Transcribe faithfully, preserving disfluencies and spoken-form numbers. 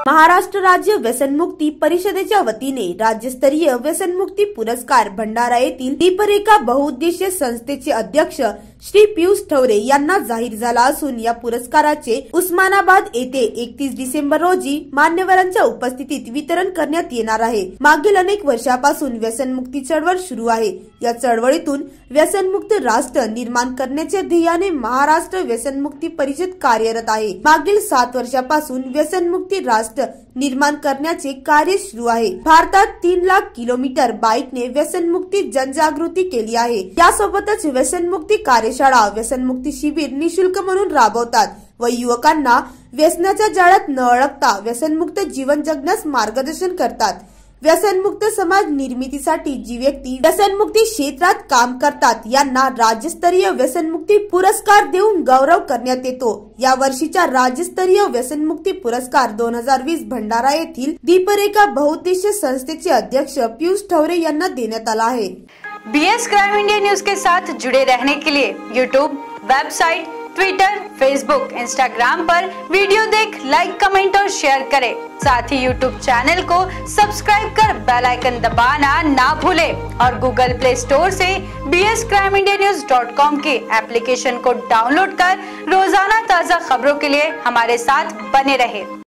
महाराष्ट्र राज्य व्यसनमुक्ती परिषदेच्या वतीने राज्यस्तरीय व्यसनमुक्ती पुरस्कार भंडारा येथील दीपरेखा बहुउद्देशीय संस्थेचे अध्यक्ष श्री पियुष ठवरे यांना जाहीर झाला असून या पुरस्काराचे उस्मानाबाद येथे एकतीस डिसेंबर रोजी मान्यवरांच्या उपस्थितीत वितरण करण्यात येणार आहे। मागील अनेक वर्षापासून व्यसनमुक्ती चळवळ सुरू आहे। या चळवळीतून व्यसनमुक्त राष्ट्र निर्माण करण्याच्या ध्येयाने महाराष्ट्र व्यसनमुक्ती परिषद कार्यरत आहे। मागील सात वर्षापासून व्यसनमुक्ती राष्ट्र निर्माण करण्याचे कार्य सुरू आहे। भारतात तीन लाख किलोमीटर बाईकने व्यसनमुक्ती जनजागृती केली आहे। यासोबतच व्यसनमुक्ती कार्यशाळा, व्यसनमुक्ती शिबिर निशुल्क म्हणून राबवतात व युवकांना व्यसनाच्या जाळ्यात न अडकता व्यसनमुक्त जीवन जगण्यास मार्गदर्शन करतात। व्यसनमुक्त समाज निर्मितीसाठी जी व्यक्ती व्यसनमुक्ती क्षेत्रात काम करतात यांना राज्यस्तरीय व्यसनमुक्ती पुरस्कार देऊन गौरव करण्यात येतो। या वर्षीच्या राज्यस्तरीय व्यसनमुक्ती पुरस्कार दोन हजार वीस भंडारा येथील दीपरेखा बहुउद्देशीय संस्थेचे अध्यक्ष पियुष ठवरे यांना देण्यात आला है। B S crime India news के साथ जुड़े रहने के लिए YouTube, website, Twitter, Facebook, Instagram पर वीडियो देख लाइक, कमेंट और शेयर करें। साथ ही यूट्यूब चैनल को सब्सक्राइब कर बेल आइकन दबाना ना भूलें और गूगल प्ले स्टोर से B S crime India news dot com के एप्लीकेशन को डाउनलोड कर रोजाना ताज़ा खबरों के लिए हमारे साथ बने रहें।